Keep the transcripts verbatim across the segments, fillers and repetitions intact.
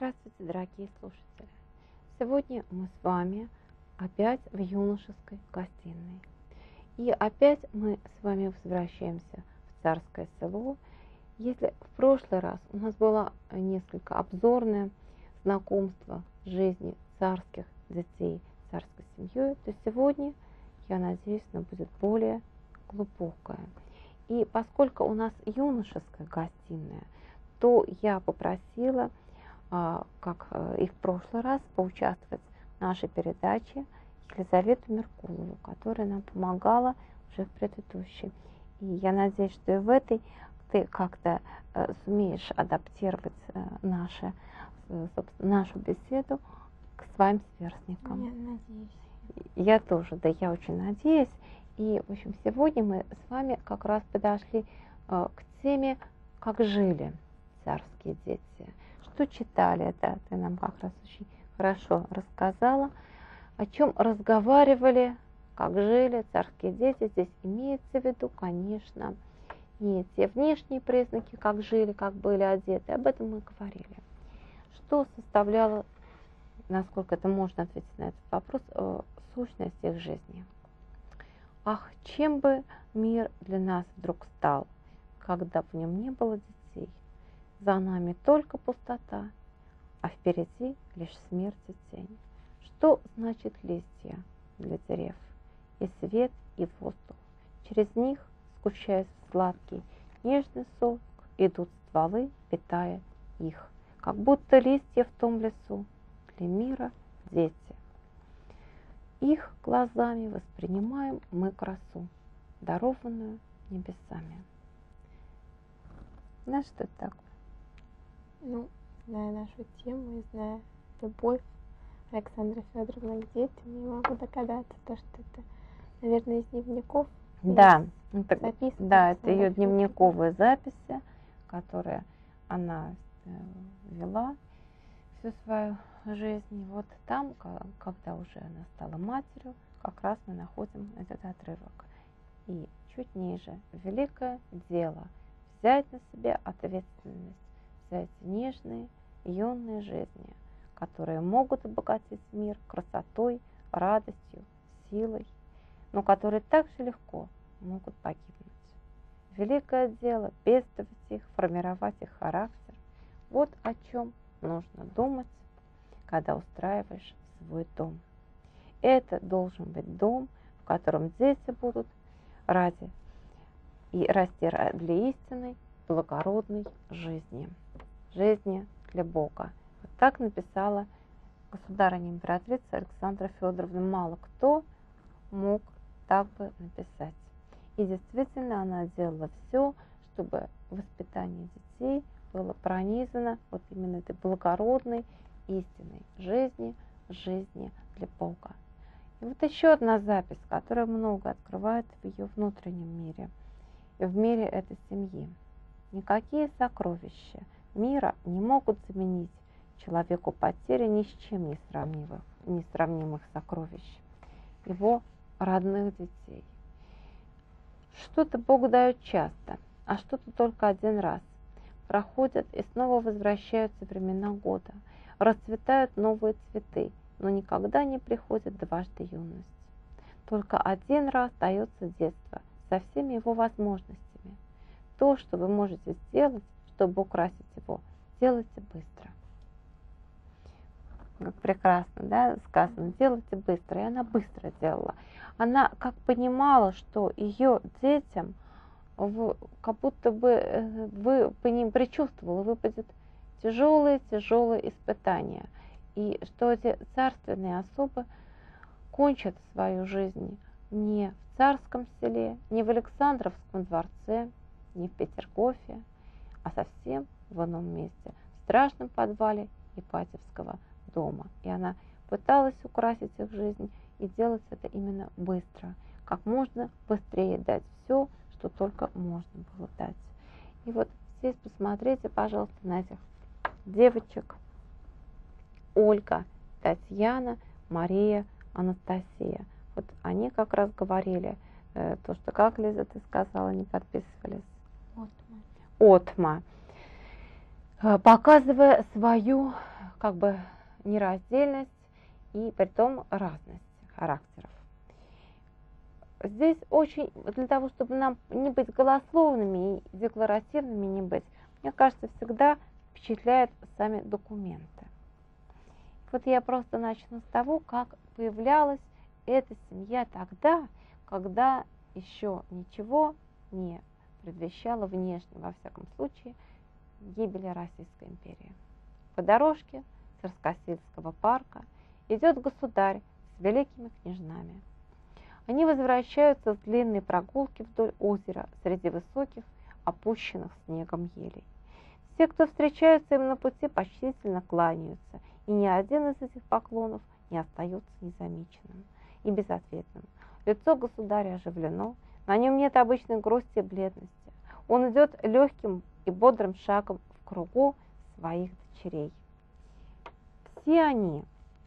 Здравствуйте, дорогие слушатели! Сегодня мы с вами опять в юношеской гостиной. И опять мы с вами возвращаемся в Царское Село. Если в прошлый раз у нас было несколько обзорное знакомство с жизнью царских детей, царской семьей, то сегодня, я надеюсь, оно будет более глубокое. И поскольку у нас юношеская гостиная, то я попросила, как и в прошлый раз, поучаствовать в нашей передаче Елизавету Меркулову, которая нам помогала уже в предыдущей. И я надеюсь, что и в этой ты как-то сумеешь адаптировать наши, нашу беседу к своим сверстникам. Я надеюсь. Я тоже, да, я очень надеюсь. И, в общем, сегодня мы с вами как раз подошли к теме, как жили царские дети, что читали, это ты нам как раз очень хорошо рассказала, о чем разговаривали, как жили царские дети. Здесь имеется в виду, конечно, не те внешние признаки, как жили, как были одеты, об этом мы говорили. Что составляло, насколько это можно ответить на этот вопрос, сущность их жизни. Ах, чем бы мир для нас вдруг стал, когда в нем не было детей? За нами только пустота, а впереди лишь смерть и тень. Что значит листья для дерев? И свет, и воздух. Через них, сгущаясь в сладкий, нежный сок, идут стволы, питая их. Как будто листья в том лесу, для мира дети. Их глазами воспринимаем мы красу, дарованную небесами. Знаешь, что это такое? Ну, зная нашу тему и зная любовь Александры Федоровны к детям, не могу догадаться, то, что это, наверное, из дневников. Да, это, записки да, это ее Александры дневниковые записи, которые она вела всю свою жизнь. И вот там, когда уже она стала матерью, как раз мы находим этот отрывок. И чуть ниже: великое дело взять на себя ответственность за эти нежные, юные жизни, которые могут обогатить мир красотой, радостью, силой, но которые так же легко могут погибнуть. Великое дело пестовать их, формировать их характер. Вот о чем нужно думать, когда устраиваешь свой дом. Это должен быть дом, в котором дети будут ради и расти для истинной, благородной жизни. Жизни для Бога. Вот так написала государыня императрица Александра Федоровна. Мало кто мог так бы написать. И действительно она делала все, чтобы воспитание детей было пронизано вот именно этой благородной, истинной жизни, жизни для Бога. И вот еще одна запись, которая много открывает в ее внутреннем мире и в мире этой семьи. Никакие сокровища мира не могут заменить человеку потери ни с чем не сравнимых, несравнимых сокровищ, его родных детей. Что-то Бог дает часто, а что-то только один раз. Проходят и снова возвращаются времена года, расцветают новые цветы, но никогда не приходит дважды юность. Только один раз дается детство со всеми его возможностями. То, что вы можете сделать, чтобы украсить его, делайте быстро. Как прекрасно, да, сказано, делайте быстро. И она быстро делала. Она как понимала, что ее детям, в, как будто бы вы по ним предчувствовали, выпадет тяжелые-тяжелые испытания. И что эти царственные особы кончат свою жизнь не в царском селе, не в Александровском дворце, не в Петергофе, а совсем в ином месте, в страшном подвале Ипатьевского дома. И она пыталась украсить их жизнь и делать это именно быстро, как можно быстрее дать все, что только можно было дать. И вот здесь посмотрите, пожалуйста, на этих девочек: Ольга, Татьяна, Мария, Анастасия. Вот они как раз говорили э, то, что, как, Лиза, ты сказала, не подписывались. Отма. Отма. Показывая свою как бы нераздельность и притом разность характеров. Здесь очень, для того, чтобы нам не быть голословными и декларативными не быть, мне кажется, всегда впечатляют сами документы. Вот я просто начну с того, как появлялась эта семья тогда, когда еще ничего не предвещало внешне, во всяком случае, гибели Российской империи. По дорожке Царскосельского парка идет государь с великими княжнами. Они возвращаются с длинной прогулки вдоль озера среди высоких, опущенных снегом елей. Все, кто встречаются им на пути, почтительно кланяются, и ни один из этих поклонов не остается незамеченным и безответным. Лицо государя оживлено, на нем нет обычной грусти и бледности. Он идет легким и бодрым шагом в кругу своих дочерей. Все они,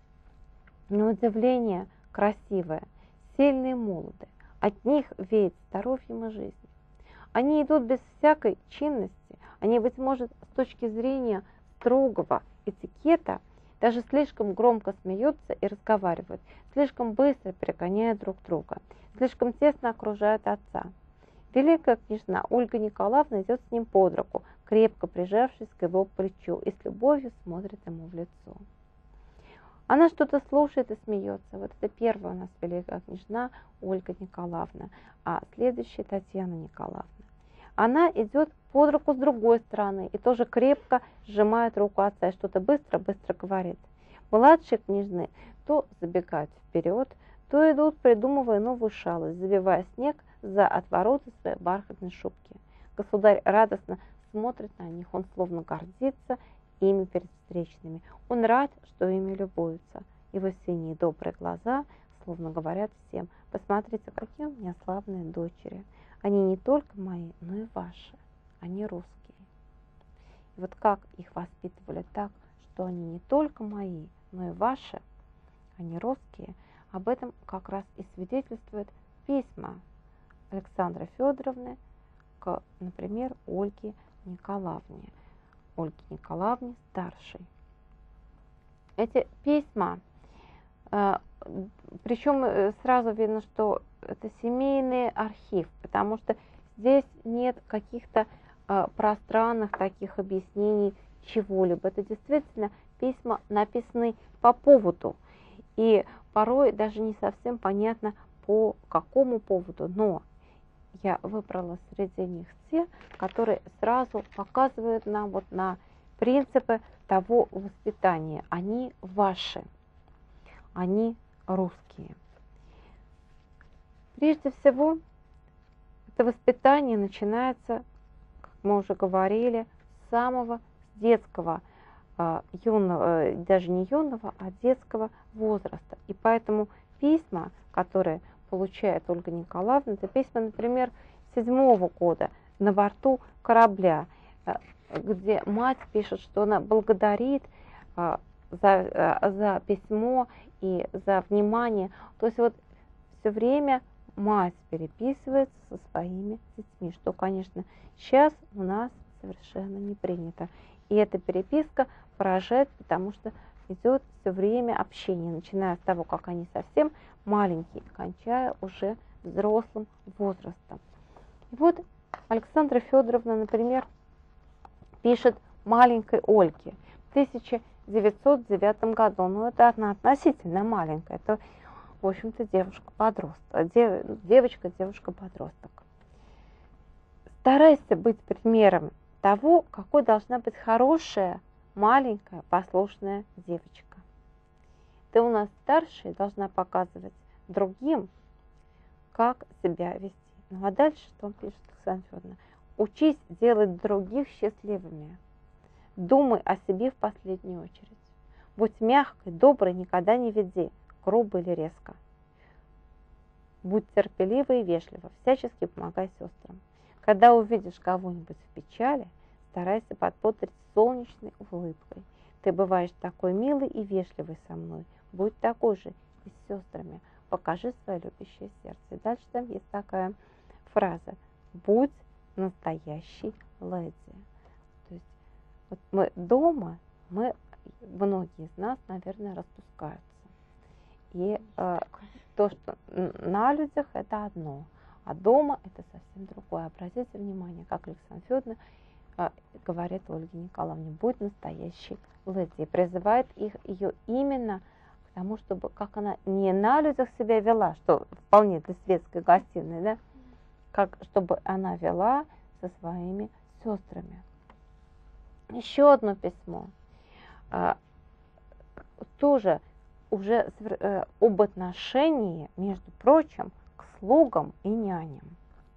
на удивление, красивые, сильные и молоды. От них веет здоровьем и жизнью. Они идут без всякой чинности. Они, быть может, с точки зрения строгого этикета, даже слишком громко смеются и разговаривают, слишком быстро перегоняют друг друга, слишком тесно окружают отца. Великая княжна Ольга Николаевна идет с ним под руку, крепко прижавшись к его плечу, и с любовью смотрит ему в лицо. Она что-то слушает и смеется. Вот это первая у нас великая княжна Ольга Николаевна, а следующая Татьяна Николаевна. Она идет под руку с другой стороны и тоже крепко сжимает руку отца и что-то быстро-быстро говорит. Младшие княжны то забегают вперед, то идут, придумывая новую шалость, забивая снег за отвороты своей бархатной шубки. Государь радостно смотрит на них, он словно гордится ими перед встречными. Он рад, что ими любуются. Его синие добрые глаза словно говорят всем: посмотрите, какие у меня славные дочери. Они не только мои, но и ваши. Они русские. И вот как их воспитывали так, что они не только мои, но и ваши, они русские, об этом как раз и свидетельствует письма Александры Федоровны к, например, Ольге Николаевне, Ольге Николаевне старшей. Эти письма, причем сразу видно, что это семейный архив, потому что здесь нет каких-то пространных таких объяснений чего-либо. Это действительно письма написаны по поводу, и порой даже не совсем понятно, по какому поводу, но я выбрала среди них те, которые сразу показывают нам вот на принципы того воспитания. Они ваши, они русские. Прежде всего, это воспитание начинается, как мы уже говорили, с самого детского, юного, даже не юного, а детского возраста. И поэтому письма, которые получает Ольга Николаевна, это письма, например, седьмого года на борту корабля, где мать пишет, что она благодарит за, за письмо и за внимание. То есть вот все время мать переписывается со своими детьми, что, конечно, сейчас у нас совершенно не принято. И эта переписка поражает, потому что идет все время общение, начиная с того, как они совсем маленькие, кончая уже взрослым возрастом. И вот Александра Федоровна, например, пишет маленькой Ольге в тысяча девятьсот девятом году. Ну, это она относительно маленькая. Это, в общем-то, девушка-подросток. Дев, девочка, девушка-подросток. Старайся быть примером того, какой должна быть хорошая, маленькая, послушная девочка. Ты у нас старшая, должна показывать другим, как себя вести. Ну а дальше что он пишет, Александра Федоровна? Учись делать других счастливыми. Думай о себе в последнюю очередь. Будь мягкой, доброй, никогда не веди, грубо или резко. Будь терпелива и вежлива, всячески помогай сестрам. Когда увидишь кого-нибудь в печали, старайся подбодрить солнечной улыбкой. Ты бываешь такой милый и вежливый со мной. Будь такой же и с сестрами. Покажи свое любящее сердце. И дальше там есть такая фраза: будь настоящей леди. То есть вот мы дома, мы многие из нас, наверное, распускаются. И э, то, что на людях, это одно, а дома это совсем другое. Обратите внимание, как Александра Федоровна э, говорит Ольге Николаевне, будь настоящей леди, и призывает их, ее именно к тому, чтобы, как она не на людях себя вела, что вполне для светской гостиной, да, как чтобы она вела со своими сестрами. Еще одно письмо, э, тоже уже э, об отношении, между прочим, к слугам и няням.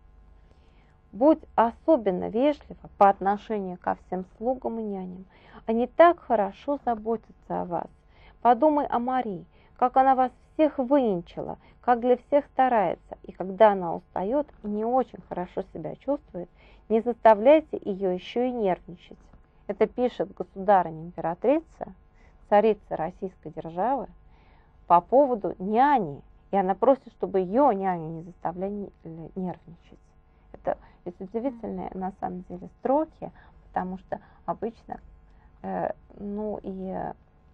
Будь особенно вежлива по отношению ко всем слугам и няням. Они так хорошо заботятся о вас. Подумай о Марии, как она вас всех выненчила, как для всех старается. И когда она устает и не очень хорошо себя чувствует, не заставляйте ее еще и нервничать. Это пишет государыня-императрица, царица Российской державы, по поводу няни. И она просит, чтобы ее няню не заставляли нервничать. Это ведь удивительные на самом деле строки, потому что обычно э, ну и э,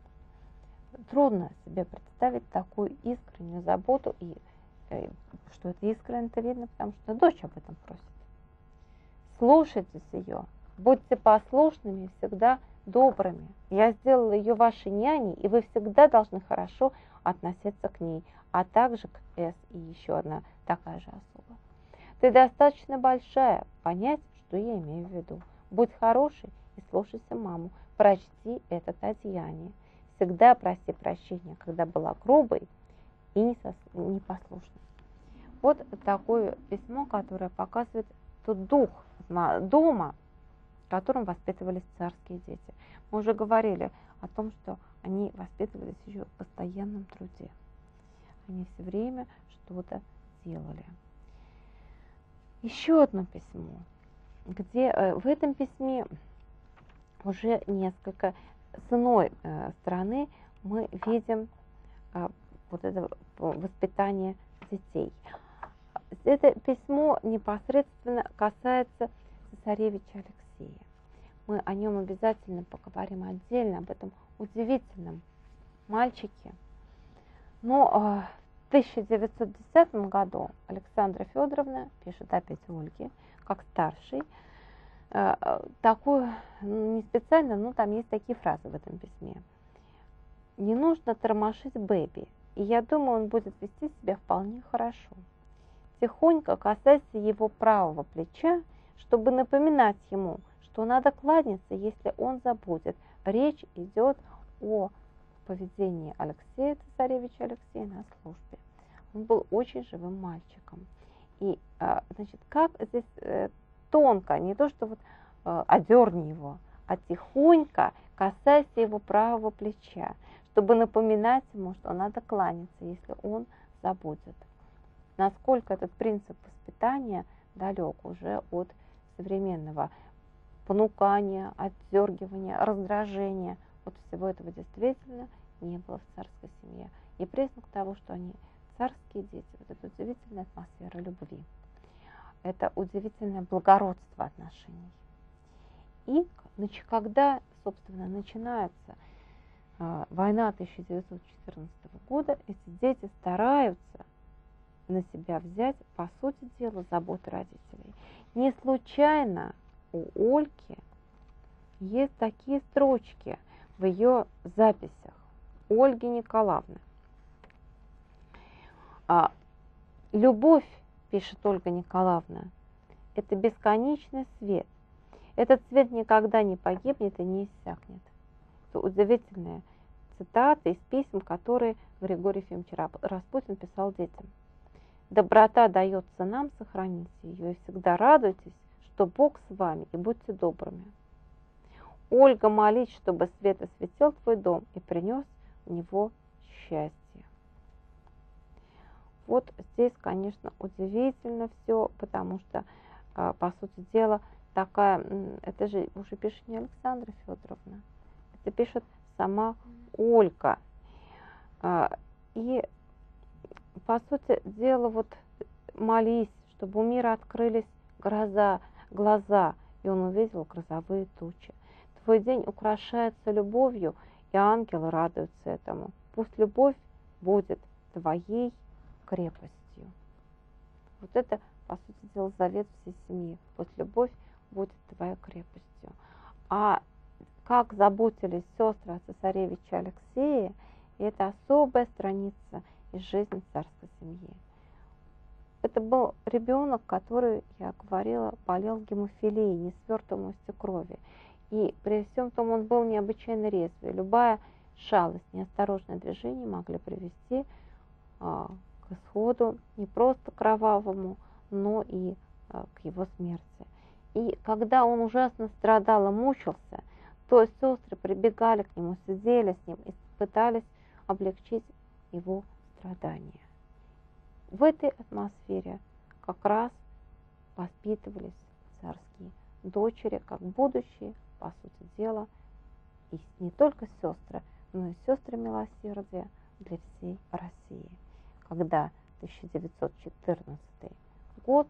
трудно себе представить такую искреннюю заботу, и э, что это искренне, это видно, потому что дочь об этом просит. Слушайтесь ее, будьте послушными и всегда добрыми. Я сделала ее вашей няней, и вы всегда должны хорошо относиться к ней, а также к С и еще одна такая же особа. Ты достаточно большая понять, что я имею в виду. Будь хорошей и слушайся маму. Прочти это Татьяне. Всегда проси прощения, когда была грубой и непослушной. Вот такое письмо, которое показывает тот дух дома, в котором воспитывались царские дети. Мы уже говорили о том, что они воспитывались еще в постоянном труде. Они все время что-то делали. Еще одно письмо, где э, в этом письме уже несколько с иной э, стороны мы видим э, вот это воспитание детей. Это письмо непосредственно касается цесаревича Алексея. Мы о нем обязательно поговорим отдельно, об этом удивительном мальчике. Но э, в тысяча девятьсот десятом году Александра Федоровна пишет опять Ольге, как старший, э, такую, не специально, но там есть такие фразы в этом письме. Не нужно тормошить Бэби, и я думаю, он будет вести себя вполне хорошо. Тихонько касайся его правого плеча, чтобы напоминать ему, что надо кланяться, если он забудет. Речь идет о поведении Алексея, цесаревича Алексея, на службе. Он был очень живым мальчиком. И, значит, как здесь тонко, не то, что вот одерни его, а тихонько касайся его правого плеча, чтобы напоминать ему, что надо кланяться, если он забудет. Насколько этот принцип воспитания далек уже от современного понукания, отдергивания, раздражения. Вот всего этого действительно не было в царской семье. И признак того, что они царские дети, вот эта удивительная атмосфера любви, это удивительное благородство отношений. И когда, собственно, начинается э, война тысяча девятьсот четырнадцатого года, эти дети стараются на себя взять, по сути дела, заботы родителей. Не случайно у Ольги есть такие строчки в ее записях Ольги Николаевны. А, любовь, пишет Ольга Николаевна, это бесконечный свет. Этот свет никогда не погибнет и не иссякнет. Это удивительная цитата из писем, которые Григорий Ефимович Распутин писал детям. Доброта дается нам, сохраните ее, и всегда радуйтесь, что Бог с вами, и будьте добрыми. Ольга, молись, чтобы свет осветил твой дом и принес в него счастье. Вот здесь, конечно, удивительно все, потому что, по сути дела, такая, это же уже пишет не Александра Федоровна, это пишет сама Ольга. И, по сути дела, вот молись, чтобы у мира открылись гроза, глаза, и он увидел грозовые тучи. Твой день украшается любовью, и ангелы радуются этому. Пусть любовь будет твоей крепостью. Вот это, по сути дела, завет всей семьи. Пусть любовь будет твоей крепостью. А как заботились сестры о цесаревиче Алексее, это особая страница из жизни царской семьи. Это был ребенок, который, я говорила, болел гемофилией, несвертываемостью крови. И при всем том он был необычайно резвый. Любая шалость, неосторожное движение могли привести а, к исходу не просто кровавому, но и а, к его смерти. И когда он ужасно страдал и мучился, то сестры прибегали к нему, сидели с ним и пытались облегчить его страдания. В этой атмосфере как раз воспитывались царские дочери, как будущие, по сути дела, и не только сестры, но и сестры милосердия для всей России. Когда тысяча девятьсот четырнадцатый год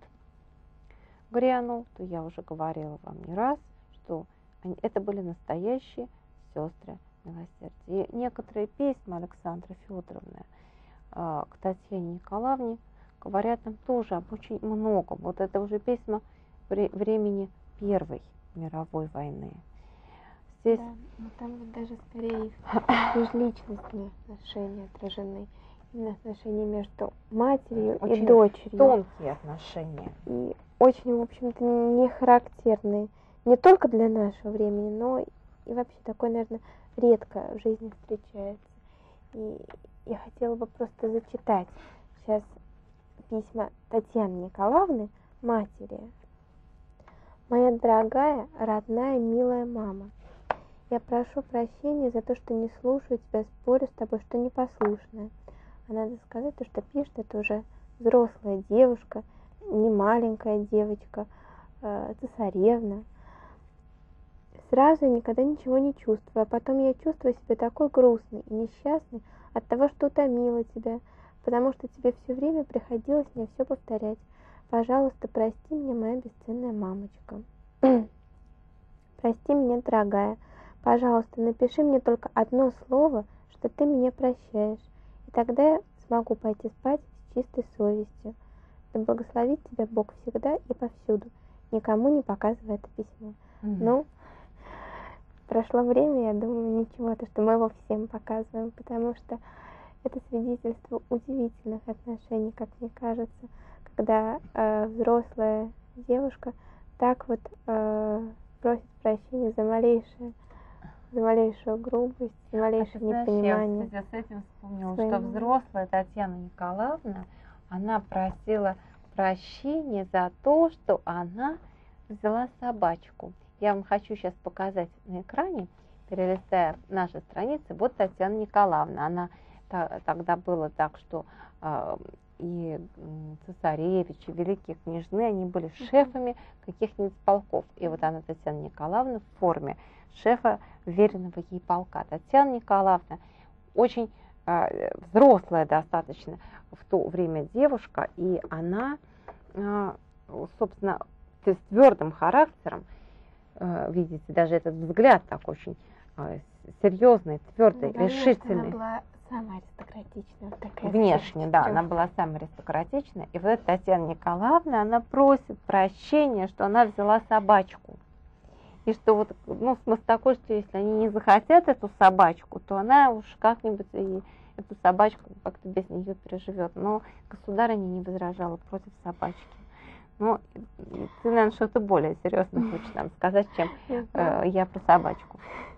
грянул, то я уже говорила вам не раз, что они, это были настоящие сестры милосердия. И некоторые письма Александры Федоровны к Татьяне Николаевне говорят нам тоже об очень многом. Вот это уже письма времени Первой мировой войны. Здесь... Да, но там вот даже скорее их межличностные отношения отражены. Именно отношения между матерью очень и дочерью. Тонкие отношения. И очень, в общем-то, не характерные не только для нашего времени, но и вообще такое, наверное, редко в жизни встречается. И я хотела бы просто зачитать сейчас письма Татьяны Николаевны, матери. «Моя дорогая, родная, милая мама, я прошу прощения за то, что не слушаю тебя, спорю с тобой, что непослушная. А надо сказать, то, что пишет, это уже взрослая девушка, не маленькая девочка, э, цесаревна. Сразу я никогда ничего не чувствую, а потом я чувствую себя такой грустной и несчастной от того, что утомила тебя, потому что тебе все время приходилось мне все повторять. Пожалуйста, прости меня, моя бесценная мамочка. Прости меня, дорогая. Пожалуйста, напиши мне только одно слово, что ты меня прощаешь, и тогда я смогу пойти спать с чистой совестью. Да благословит тебя Бог всегда и повсюду, никому не показывай это письмо». Mm-hmm. Ну, прошло время, я думаю, ничего, то, что мы его всем показываем, потому что это свидетельство удивительных отношений, как мне кажется, когда э, взрослая девушка так вот э, просит прощения за малейшее, за малейшую грубость, за малейшее а непонимание. Я, кстати, с этим вспомнила, своим... что взрослая Татьяна Николаевна, она просила прощения за то, что она взяла собачку. Я вам хочу сейчас показать на экране, перелистая наши страницы. Вот Татьяна Николаевна, она та, тогда было так, что э, и цесаревичи, великие княжны, они были шефами каких-нибудь полков. И вот она, Татьяна Николаевна, в форме шефа веренного ей полка. Татьяна Николаевна очень э, взрослая достаточно в то время девушка, и она, э, собственно, с твердым характером, э, видите, даже этот взгляд так очень э, серьезный, твердый, ну, решительный. Она была самая аристократичная. Вот такая внешне, да, она была самая аристократичная. И вот эта Татьяна Николаевна, она просит прощения, что она взяла собачку. И что вот, ну, смысл такой, что если они не захотят эту собачку, то она уж как-нибудь и эту собачку как-то без нее переживет. Но государыня не возражала против собачки. Ну, ты, наверное, что-то более серьезное хочешь нам сказать, чем э, я про собачку.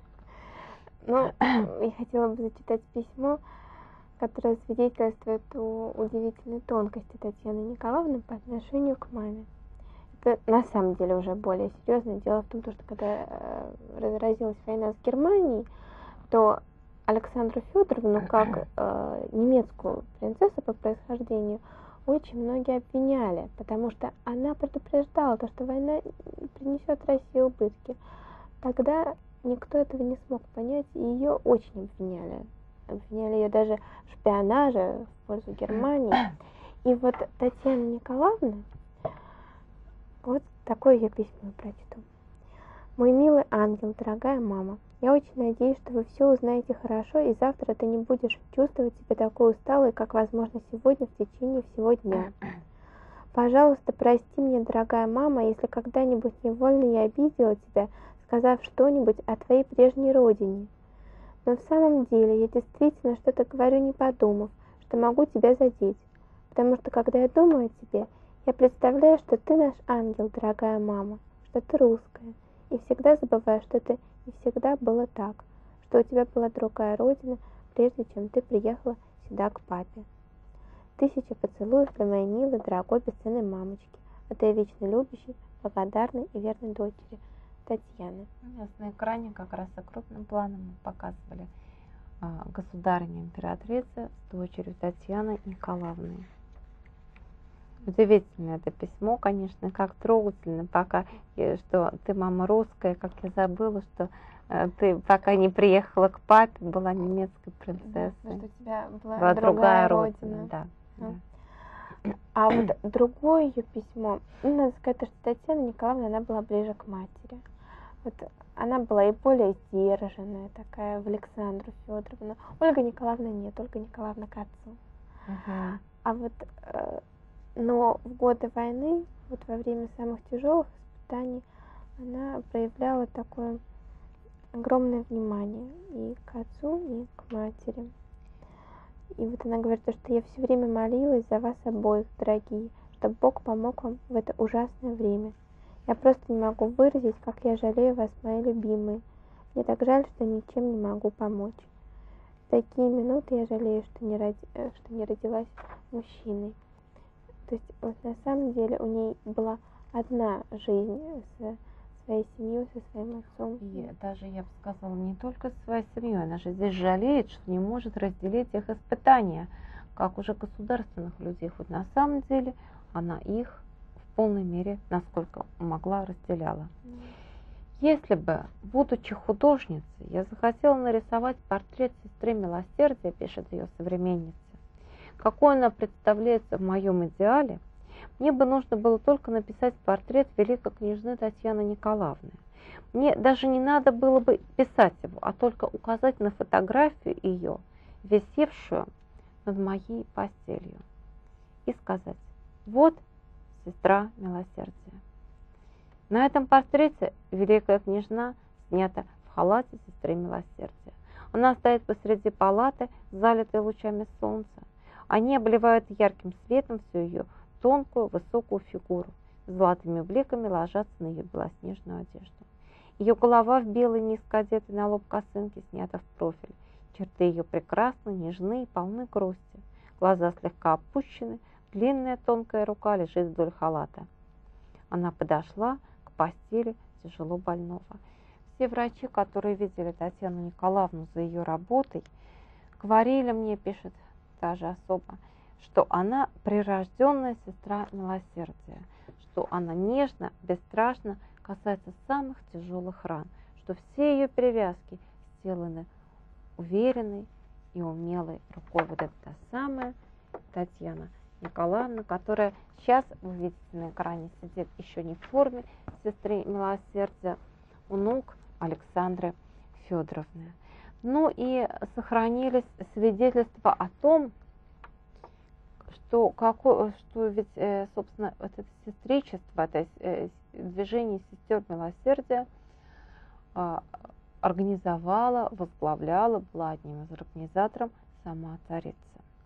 Ну, я хотела бы зачитать письмо, которое свидетельствует о удивительной тонкости Татьяны Николаевны по отношению к маме. Это на самом деле уже более серьезно. Дело в том, что когда э, разразилась война с Германией, то Александру Федоровну, как э, немецкую принцессу по происхождению, очень многие обвиняли, потому что она предупреждала, то, что война принесет России убытки. Тогда никто этого не смог понять, и ее очень обвиняли. Обвиняли ее даже в шпионаже в пользу Германии. И вот Татьяна Николаевна, вот такое ее письмо прочту. Мой милый ангел, дорогая мама, я очень надеюсь, что вы все узнаете хорошо, и завтра ты не будешь чувствовать себя такой усталой, как, возможно, сегодня в течение всего дня. Пожалуйста, прости меня, дорогая мама, если когда-нибудь невольно я обидела тебя, сказав что-нибудь о твоей прежней родине. Но в самом деле я действительно что-то говорю, не подумав, что могу тебя задеть. Потому что, когда я думаю о тебе, я представляю, что ты наш ангел, дорогая мама, что ты русская, и всегда забываю, что это не всегда было так, что у тебя была другая родина, прежде чем ты приехала сюда к папе. Тысяча поцелуев для моей милой, дорогой, бесценной мамочки, от ее вечно любящей, благодарной и верной дочери, Татьяны. У нас на экране как раз и крупным планом мы показывали а, государыня императрицы с дочерью Татьяной Николаевной. Удивительно это письмо, конечно, как трогательно, пока, что ты мама русская, как я забыла, что э, ты пока не приехала к папе, была немецкой принцессой. Да, что у тебя была, была другая, другая родина. родина да. Да. А вот другое ее письмо, ну, надо сказать, что Татьяна Николаевна, она была ближе к матери. Вот она была и более сдержанная такая в Александру Федоровну. Ольга Николаевна нет, Ольга Николаевна к отцу. Uh-huh. А вот, э, но в годы войны, вот во время самых тяжелых испытаний, она проявляла такое огромное внимание и к отцу, и к матери. И вот она говорит, что я все время молилась за вас обоих, дорогие, чтобы Бог помог вам в это ужасное время. Я просто не могу выразить, как я жалею вас, мои любимые. Мне так жаль, что ничем не могу помочь. В такие минуты я жалею, что не, роди... что не родилась мужчиной. То есть вот на самом деле у ней была одна жизнь со своей семьей, со своим отцом. И даже, я бы сказала, не только со своей семьей, она же здесь жалеет, что не может разделить их испытания, как уже государственных людей. Вот на самом деле она их в полной мере, насколько могла, разделяла. Mm. Если бы, будучи художницей, я захотела нарисовать портрет сестры милосердия, пишет ее современница, какой она представляется в моем идеале, мне бы нужно было только написать портрет великой княжны Татьяны Николаевны. Мне даже не надо было бы писать его, а только указать на фотографию ее, висевшую над моей постелью, и сказать: вот сестра милосердия. На этом портрете великая княжна снята в халате сестры милосердия. Она стоит посреди палаты, залитой лучами солнца. Они обливают ярким светом всю ее тонкую, высокую фигуру, золотыми бликами ложатся на ее белоснежную одежду. Ее голова в белой низко одетой на лоб косынке снята в профиль. Черты ее прекрасны, нежны и полны грусти. Глаза слегка опущены, длинная тонкая рука лежит вдоль халата. Она подошла к постели тяжело больного. Все врачи, которые видели Татьяну Николаевну за ее работой, говорили мне, пишет та же особа, что она прирожденная сестра милосердия, что она нежно, бесстрашно касается самых тяжелых ран, что все ее привязки сделаны уверенной и умелой рукой. Вот это та самая Татьяна Николаевна, которая сейчас, вы видите на экране, сидит еще не в форме сестры милосердия, у ног Александры Федоровны. Ну и сохранились свидетельства о том, что, какое, что ведь, э, собственно, вот это сестричество, это э, движение сестер милосердия э, организовала, возглавляла, была одним из организаторов сама царица.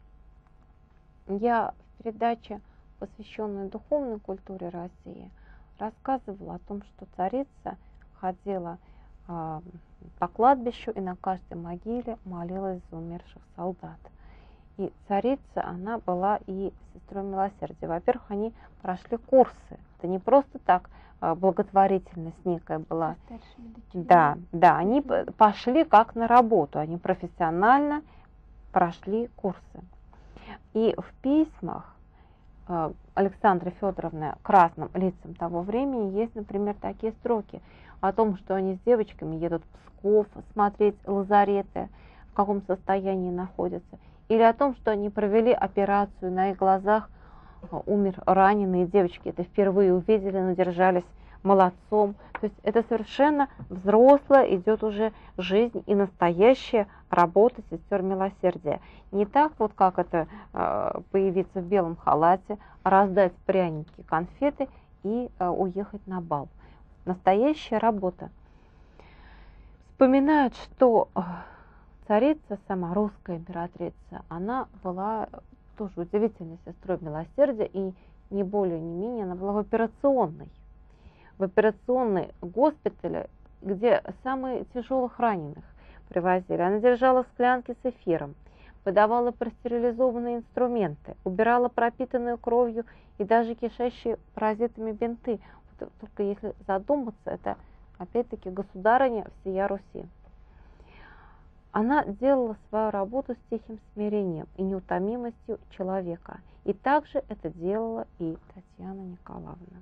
Я в передаче, посвященной духовной культуре России, рассказывала о том, что царица ходила э, по кладбищу и на каждой могиле молилась за умерших солдат. И царица, она была и сестрой милосердия. Во-первых, они прошли курсы. Это не просто так благотворительность некая была. Да, да, они пошли как на работу. Они профессионально прошли курсы. И в письмах Александры Федоровны красным лицам того времени есть, например, такие строки о том, что они с девочками едут в Псков смотреть лазареты, в каком состоянии находятся. Или о том, что они провели операцию, на их глазах умер раненые девочки. Это впервые увидели, но держались молодцом. То есть это совершенно взрослая идет уже жизнь и настоящая работа сестер милосердия. Не так вот, как это э, появиться в белом халате, раздать пряники, конфеты и э, уехать на бал. Настоящая работа. Вспоминают, что царица, сама русская императрица, она была тоже удивительной сестрой милосердия, и не более, не менее, она была в операционной. В операционной госпитале, где самых тяжелых раненых привозили. Она держала склянки с эфиром, подавала простерилизованные инструменты, убирала пропитанную кровью и даже кишащие паразитами бинты. Только если задуматься, это опять-таки государыня всея Руси. Она делала свою работу с тихим смирением и неутомимостью человека. И также это делала и Татьяна Николаевна.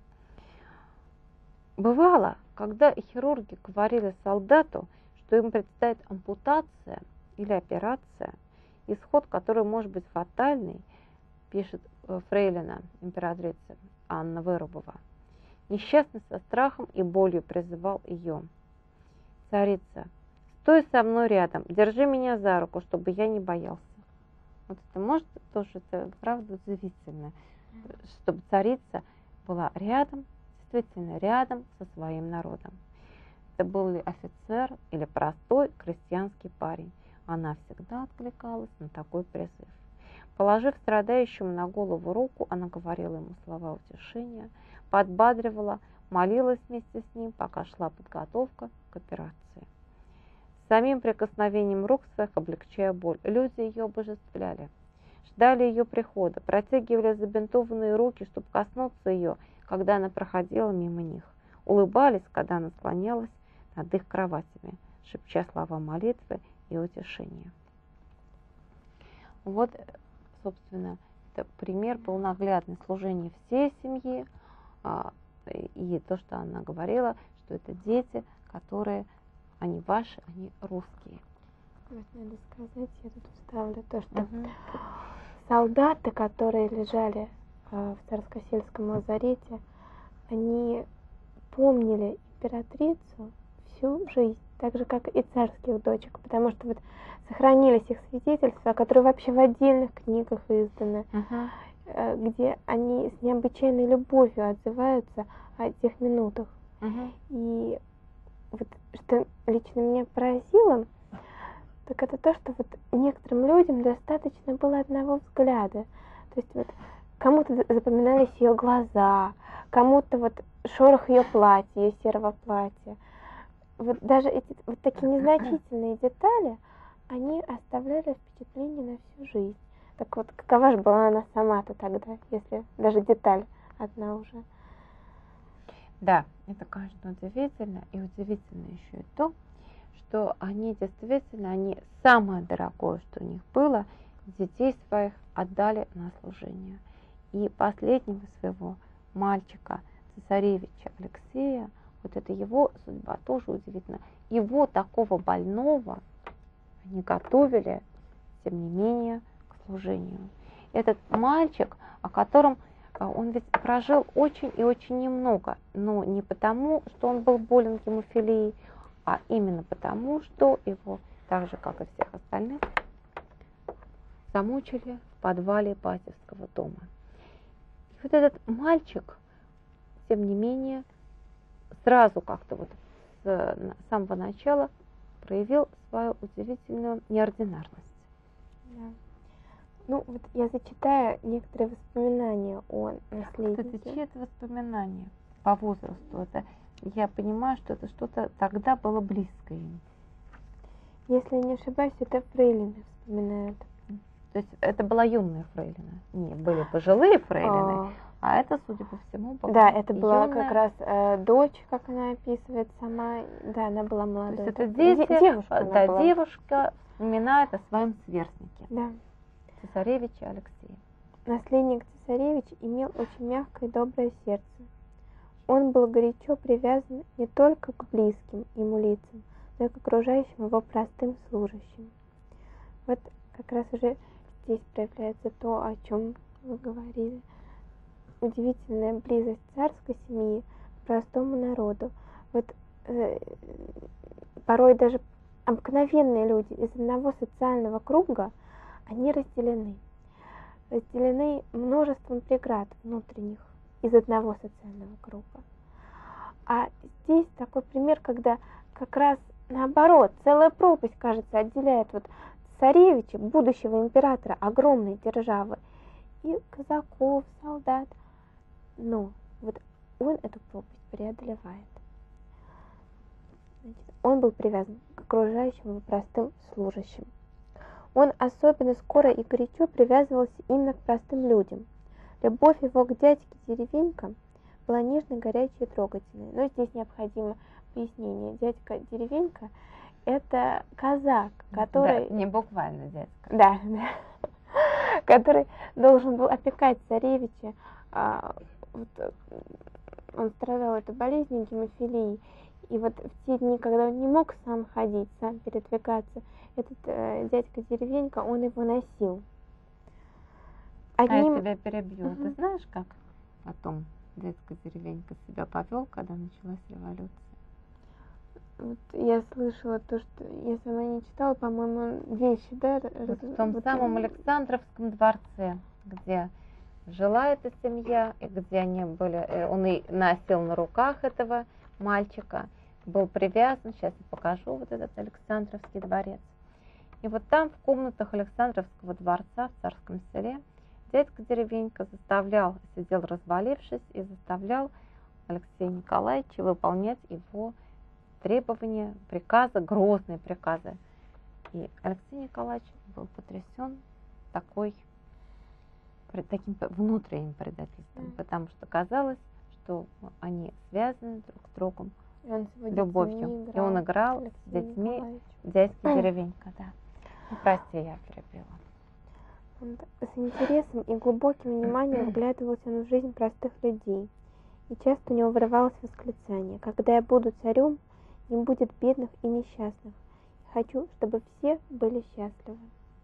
Бывало, когда хирурги говорили солдату, что им предстоит ампутация или операция, исход который может быть фатальный, пишет фрейлина императрица Анна Вырубова, несчастный со страхом и болью призывал ее: «Царица, стой со мной рядом, держи меня за руку, чтобы я не боялся». Вот это может тоже, это правда удивительно, чтобы царица была рядом, действительно рядом со своим народом. Это был ли офицер или простой крестьянский парень, она всегда откликалась на такой призыв. Положив страдающему на голову руку, она говорила ему слова утешения, подбадривала, молилась вместе с ним, пока шла подготовка к операции. Самим прикосновением рук своих облегчая боль, люди ее обожествляли, ждали ее прихода, протягивали забинтованные руки, чтобы коснуться ее, когда она проходила мимо них, улыбались, когда она склонялась над их кроватями, шепча слова молитвы и утешения. Вот, собственно, это пример был наглядный служения всей семьи, и то, что она говорила, что это дети, которые, они ваши, они русские. Вот надо сказать, я тут вставлю то, что угу. солдаты, которые лежали в Царско-сельском лазарете, они помнили императрицу всю жизнь, так же, как и царских дочек, потому что вот сохранились их свидетельства, которые вообще в отдельных книгах изданы, uh-huh. где они с необычайной любовью отзываются о тех минутах. Uh-huh. И вот что лично меня поразило, так это то, что вот некоторым людям достаточно было одного взгляда. То есть вот кому-то запоминались ее глаза, кому-то вот шорох ее платья, ее серого платья. Вот даже эти вот такие незначительные детали, они оставляли впечатление на всю жизнь. Так вот, какова же была она сама-то тогда, если даже деталь одна уже? Да, это, конечно, удивительно. И удивительно еще и то, что они действительно, они самое дорогое, что у них было, детей своих отдали на служение. И последнего своего мальчика, цесаревича Алексея, вот это его судьба тоже удивительна. Его такого больного они готовили, тем не менее, к служению. Этот мальчик, о котором он ведь прожил очень и очень немного, но не потому, что он был болен гемофилией, а именно потому, что его, так же, как и всех остальных, замучили в подвале Батевского дома. И вот этот мальчик, тем не менее, сразу как-то вот с самого начала проявил свою удивительную неординарность. Да. Ну, вот я зачитаю некоторые воспоминания о наследнике. Кстати, чьи это воспоминания по возрасту? Это, я понимаю, что это что-то тогда было близкое им. Если я не ошибаюсь, это фрейлины вспоминают. То есть это была юная фрейлина? Нет, были пожилые фрейлины, а, а это, судя по всему, была Да, это была юная... как раз э, дочь, как она описывает сама. Да, она была молодой. То есть это дети, девушка, да, была. девушка вспоминает о своем сверстнике. Да. Цесаревиче Алексее. Наследник цесаревич имел очень мягкое и доброе сердце. Он был горячо привязан не только к близким ему лицам, но и к окружающим его простым служащим. Вот как раз уже здесь проявляется то, о чем вы говорили. Удивительная близость царской семьи простому народу. Вот э, порой даже обыкновенные люди из одного социального круга, они разделены. Разделены множеством преград внутренних из одного социального круга. А здесь такой пример, когда как раз наоборот, целая пропасть, кажется, отделяет вот царевича, будущего императора огромной державы, и казаков, солдат. Но вот он эту пропасть преодолевает. Значит, он был привязан к окружающим и простым служащим. Он особенно скоро и горячо привязывался именно к простым людям. Любовь его к дядьке Деревенька была нежной, горячей и трогательной. Но здесь необходимо пояснение. Дядька Деревенька – это казак, который… Да, не буквально дядька. Да, да. Который должен был опекать царевича. А, вот, он страдал этой болезнью гемофилии. И вот в те дни, когда он не мог сам ходить, сам передвигаться, этот э, дядька Деревенька, он его носил. Одним... А я тебя перебью. Угу. Ты знаешь, как потом дядька Деревенька себя повел, когда началась революция? Вот я слышала то, что я сама не читала, по-моему, вещи, да? Вот в том вот самом это... Александровском дворце, где жила эта семья, и где они были, он и носил на руках этого мальчика, был привязан, сейчас я покажу вот этот Александровский дворец. И вот там, в комнатах Александровского дворца в Царском Селе, дядька Деревенька заставлял, сидел развалившись, и заставлял Алексея Николаевича выполнять его требования, приказы, грозные приказы. И Алексей Николаевич был потрясен такой, таким внутренним предательством, mm. потому что казалось, что они связаны друг с другом любовью. И он играл Алексей с детьми Николаевич. Дядьки Деревенька, да. Ну, прости, я перебила. Он с интересом и глубоким вниманием вглядывался в жизнь простых людей. И часто у него вырывалось восклицание: «Когда я буду царем, не будет бедных и несчастных. Хочу, чтобы все были счастливы».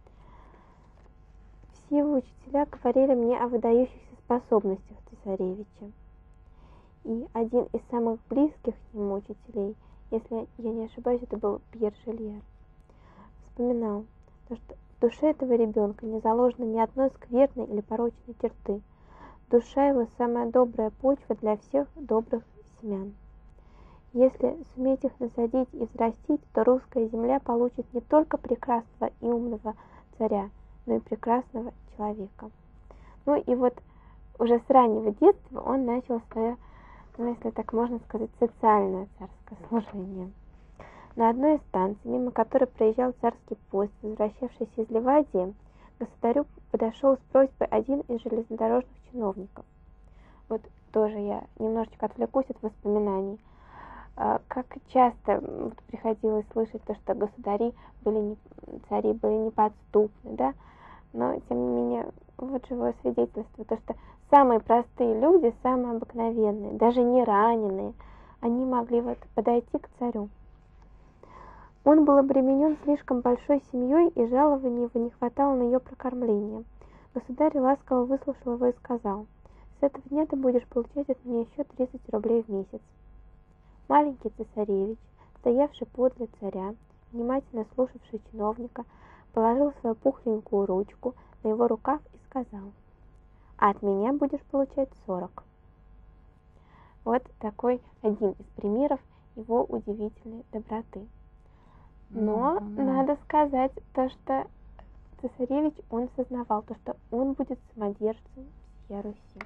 Все его учителя говорили мне о выдающихся способностях цесаревича. И один из самых близких к нему учителей, если я не ошибаюсь, это был Пьер Жильяр, вспоминал, что в душе этого ребенка не заложено ни одной скверной или порочной черты. Душа его самая добрая почва для всех добрых семян. Если суметь их насадить и взрастить, то русская земля получит не только прекрасного и умного царя, но и прекрасного человека. Ну и вот уже с раннего детства он начал свое, ну если так можно сказать, социальное царское служение. На одной из станций, мимо которой проезжал царский поезд, возвращавшийся из Ливадии, к государю подошел с просьбой один из железнодорожных чиновников. Вот тоже я немножечко отвлекусь от воспоминаний. Как часто вот приходилось слышать то, что государи были не, цари были неподступны, да? Но тем не менее, вот живое свидетельство, то, что самые простые люди, самые обыкновенные, даже не раненые, они могли вот подойти к царю. Он был обременен слишком большой семьей, и жалований его не хватало на ее прокормление. Государь ласково выслушал его и сказал: «С этого дня ты будешь получать от меня еще тридцать рублей в месяц». Маленький цесаревич, стоявший подле царя, внимательно слушавший чиновника, положил свою пухленькую ручку на его рукав и сказал: «А от меня будешь получать сорок». Вот такой один из примеров его удивительной доброты. Но mm-hmm. надо сказать то, что цесаревич, он сознавал то, что он будет самодержцем всей Руси.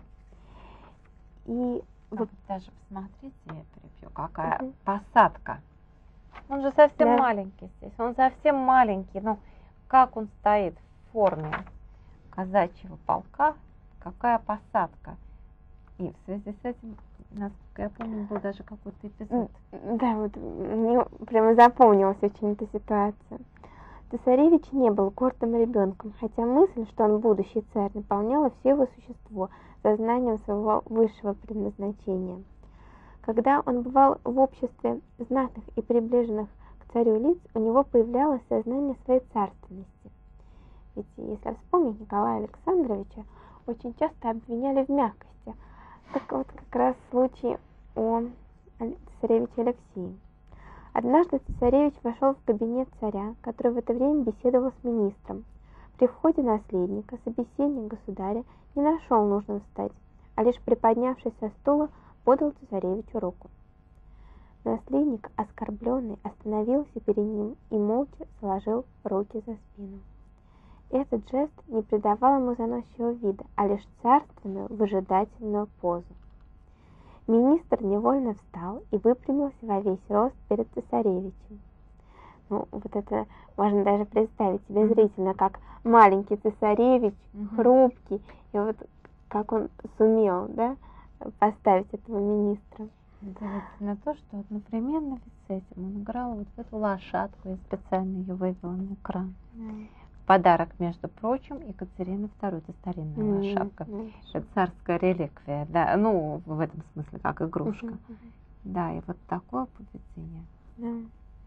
И вот даже посмотрите, я перепью, какая uh-huh. посадка. Он же совсем да. маленький здесь, он совсем маленький. Ну, как он стоит в форме казачьего полка, какая посадка. И в связи с этим, насколько я помню, был даже какой-то эпизод. Да, вот мне прямо запомнилась очень эта ситуация. Цесаревич не был гордым ребенком, хотя мысль, что он будущий царь, наполняла все его существо сознанием своего высшего предназначения. Когда он бывал в обществе знатных и приближенных к царю лиц, у него появлялось сознание своей царственности. Ведь если вспомнить Николая Александровича, очень часто обвиняли в мягкости. Так вот как раз случай о цесаревиче Алексее. Однажды цесаревич вошел в кабинет царя, который в это время беседовал с министром. При входе наследника собеседник государя не нашел нужным встать, а лишь приподнявшись со стула, подал цесаревичу руку. Наследник, оскорбленный, остановился перед ним и молча сложил руки за спину. Этот жест не придавал ему заносчивого вида, а лишь царственную, выжидательную позу. Министр невольно встал и выпрямился во весь рост перед цесаревичем. Ну, вот это можно даже представить себе зрительно, как маленький цесаревич, mm-hmm. хрупкий, и вот как он сумел, да, поставить этого министра. На то, что одновременно с этим он играл вот в эту лошадку и специально ее вывел на экран. Mm. Подарок, между прочим, Екатерины второй, это старинная mm. лошадка. Mm. Это царская реликвия, да, ну, в этом смысле, как игрушка. Mm-hmm. Да, и вот такое поведение. Yeah.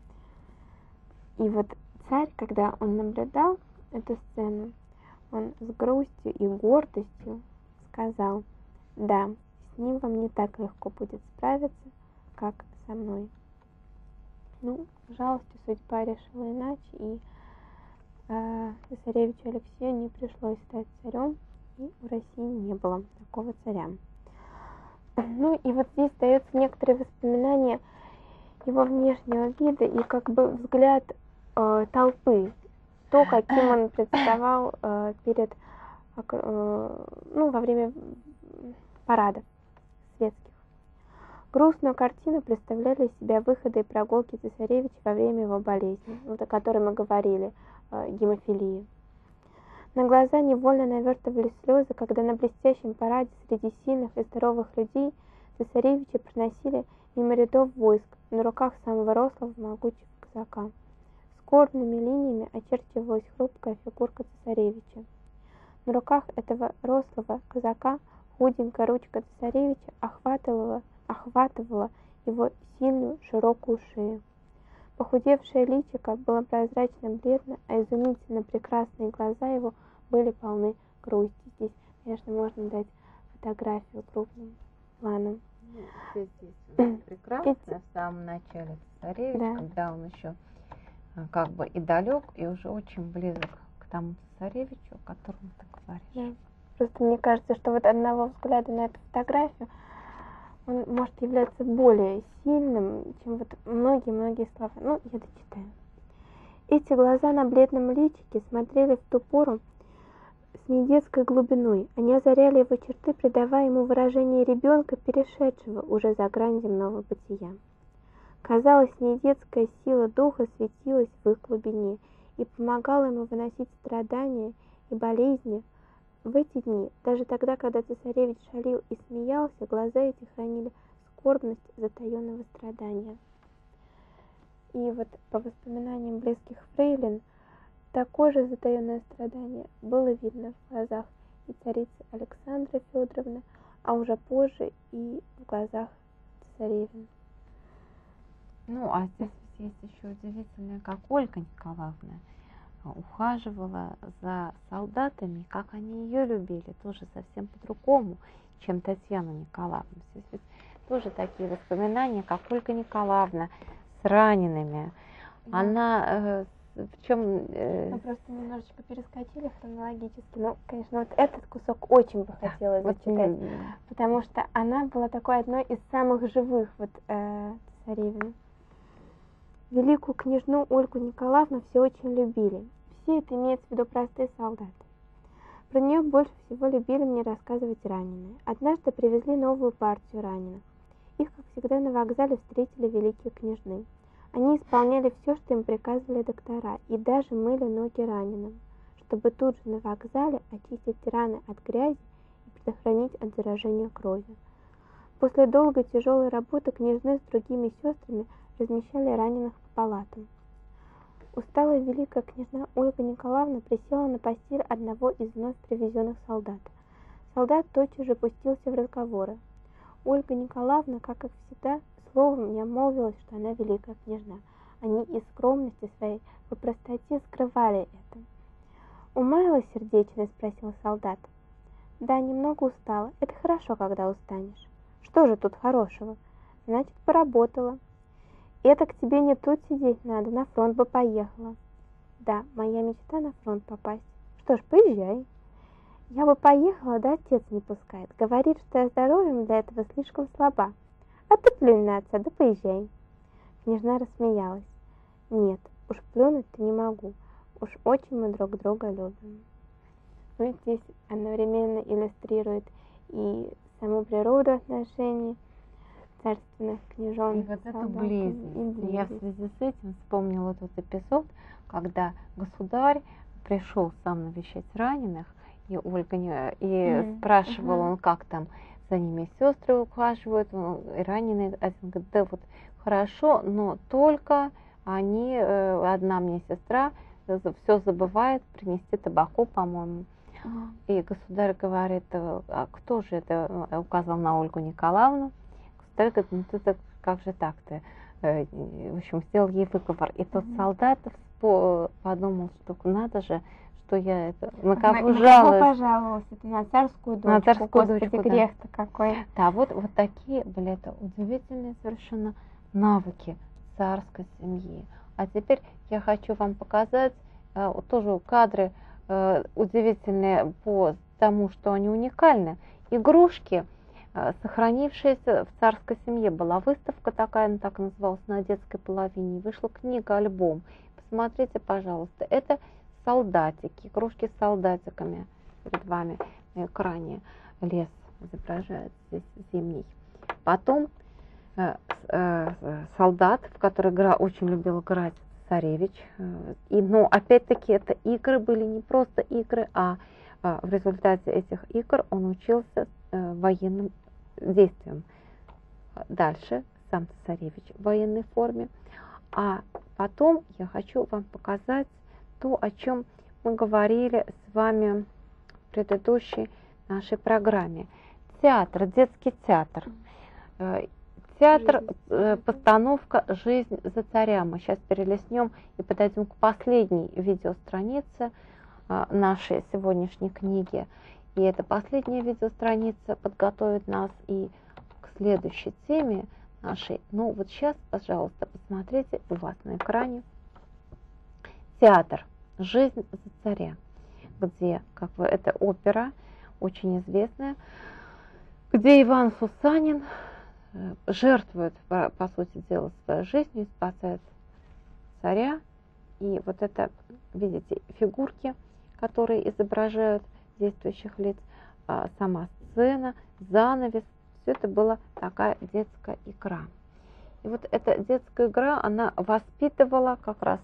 И вот царь, когда он наблюдал эту сцену, он с грустью и гордостью сказал: да, с ним вам не так легко будет справиться, как со мной. Ну, к жалости, судьба решила иначе, и э, цесаревичу Алексею не пришлось стать царем, и в России не было такого царя. Ну и вот здесь даются некоторые воспоминания его внешнего вида и как бы взгляд э, толпы, то, каким он представал э, перед, э, ну, во время парадов светских. Грустную картину представляли из себя выходы и прогулки цесаревича во время его болезни, вот о которой мы говорили, э, гемофилии. На глаза невольно навертывались слезы, когда на блестящем параде среди сильных и здоровых людей цесаревича проносили мимо рядов войск на руках самого рослого могучего казака. Скорбными линиями очерчивалась хрупкая фигурка цесаревича. На руках этого рослого казака худенькая ручка цесаревича охватывала, охватывала его сильную широкую шею. Похудевшее личико было прозрачно-бледно, а изумительно прекрасные глаза его были полны грусти. Здесь, конечно, можно дать фотографию крупным планом. Здесь есть прекрасно в самом начале цесаревич, да. Когда он еще как бы и далек, и уже очень близок к тому цесаревичу, о котором ты говоришь. Да. Просто мне кажется, что вот одного взгляда на эту фотографию он может являться более сильным, чем вот многие-многие слова. Ну, я дочитаю. Эти глаза на бледном личике смотрели в ту пору с недетской глубиной. Они озаряли его черты, придавая ему выражение ребенка, перешедшего уже за грань земного бытия. Казалось, недетская сила духа светилась в их глубине и помогала ему выносить страдания и болезни. В эти дни, даже тогда, когда цесаревич шалил и смеялся, глаза эти хранили скорбность затаенного страдания. И вот по воспоминаниям близких фрейлин, такое же затаенное страдание было видно в глазах и царицы Александры Федоровны, а уже позже и в глазах цесаревны. Ну, а здесь есть еще удивительное, как Ольга Николаевна ухаживала за солдатами, как они ее любили, тоже совсем по-другому, чем Татьяна Николаевна. Здесь тоже такие воспоминания, как Ольга Николаевна с ранеными. Да. Она, э, в чем... Э... Мы просто немножечко перескочили хронологически, но, конечно, вот этот кусок очень бы хотелось да, зачитать, вот, потому что она была такой одной из самых живых вот э, царевин. Великую княжну Ольгу Николаевну все очень любили. Все это имеется в виду простые солдаты. Про нее больше всего любили мне рассказывать раненые. Однажды привезли новую партию раненых. Их, как всегда, на вокзале встретили великие княжны. Они исполняли все, что им приказывали доктора, и даже мыли ноги раненым, чтобы тут же на вокзале очистить раны от грязи и предохранить от заражения кровью. После долгой тяжелой работы княжны с другими сестрами размещали раненых по палатам. Усталая великая княжна Ольга Николаевна присела на постель одного из вновь привезенных солдат. Солдат тотчас же пустился в разговоры. Ольга Николаевна, как и всегда, словом не обмолвилась, что она великая княжна. Они из скромности своей по простоте скрывали это. «Умаялась сердечно?» — спросил солдат. «Да, немного устала. Это хорошо, когда устанешь». «Что же тут хорошего?» значит, поработала. Это к тебе не тут сидеть надо, на фронт бы поехала. Да, моя мечта на фронт попасть. Что ж, поезжай. Я бы поехала, да отец не пускает. Говорит, что я здоровьем для этого слишком слаба. А ты плюнь на отца, да поезжай. Княжна рассмеялась. Нет, уж плюнуть-то не могу. Уж очень мы друг друга любим. Ну и здесь одновременно иллюстрирует и саму природу отношений царственных княжон. И вот эту близость. Я в связи с этим вспомнила тот эпизод, когда государь пришел сам навещать раненых, и Ольга не, и mm. спрашивал uh-huh. он, как там за ними сестры ухаживают, и раненые, один говорит, да вот хорошо, но только они, одна мне сестра, все забывает принести табаку, по-моему. Uh-huh. И государь говорит, а кто же это, указал на Ольгу Николаевну. Государь говорит, ну ты так, как же так-то? В общем, сделал ей выговор. И тот uh-huh. солдат подумал, что надо же, что я это, на кого на, жалуюсь. На кого пожаловался? Это на царскую дочку. На царскую Господи, дочку, грех-то да. какой. Да, вот, вот такие были это удивительные совершенно навыки царской семьи. А теперь я хочу вам показать э, тоже кадры э, удивительные по тому, что они уникальны. Игрушки, э, сохранившиеся в царской семье. Была выставка такая, она так называлась, на детской половине. Вышла книга, альбом. Посмотрите, пожалуйста. Это солдатики, игрушки с солдатиками перед вами на экране. Лес изображает здесь зимний. Потом э, э, солдат, в который игра, очень любил играть царевич. И, но опять-таки это игры были не просто игры, а э, в результате этих игр он учился э, военным действиям. Дальше сам царевич в военной форме. А потом я хочу вам показать то, о чем мы говорили с вами в предыдущей нашей программе. Театр, детский театр. Театр, постановка «Жизнь за царя». Мы сейчас перелистнем и подойдем к последней видеостранице нашей сегодняшней книги. И эта последняя видеостраница подготовит нас и к следующей теме нашей. Ну вот сейчас, пожалуйста, посмотрите у вас на экране. Театр «Жизнь за царя», где, как бы, это опера, очень известная, где Иван Сусанин жертвует, по, по сути дела, своей жизнью и спасает царя. И вот это, видите, фигурки, которые изображают действующих лиц, сама сцена, занавес, все это была такая детская игра. И вот эта детская игра, она воспитывала как раз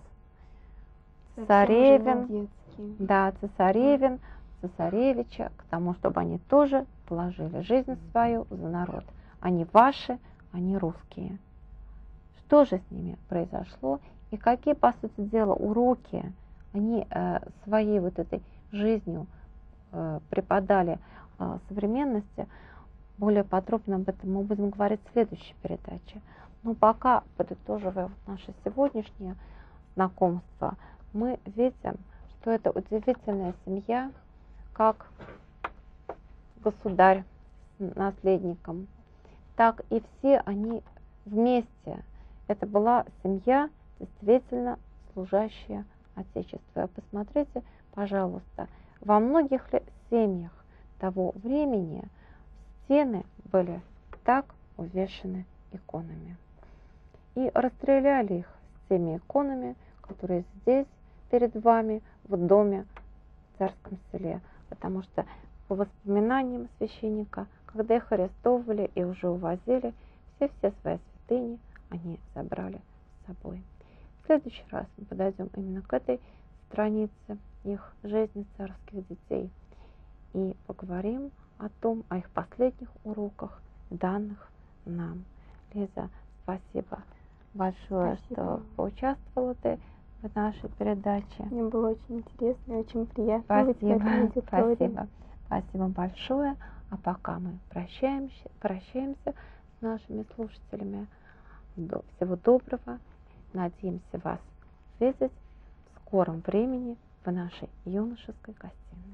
царевин, да, цесаревин, цесаревича, к тому, чтобы они тоже положили жизнь свою за народ. Они ваши, они русские. Что же с ними произошло и какие, по сути дела, уроки они э, своей вот этой жизнью э, преподали э, современности, более подробно об этом мы будем говорить в следующей передаче. Но пока, подытоживая вот наше сегодняшнее знакомство, мы видим, что это удивительная семья, как государь с наследником, так и все они вместе. Это была семья, действительно служащая Отечеству. Посмотрите, пожалуйста, во многих семьях того времени стены были так увешаны иконами. И расстреляли их с теми иконами, которые здесь перед вами в доме в Царском Селе. Потому что по воспоминаниям священника, когда их арестовывали и уже увозили, все-все свои святыни они забрали с собой. В следующий раз мы подойдем именно к этой странице их жизни царских детей и поговорим о том, о их последних уроках, данных нам. Лиза, спасибо большое, спасибо, что поучаствовала ты в нашей передаче. Мне было очень интересно и очень приятно. Спасибо, спасибо, спасибо большое. А пока мы прощаемся, прощаемся с нашими слушателями. Всего доброго. Надеемся вас видеть в скором времени в нашей юношеской гостиной.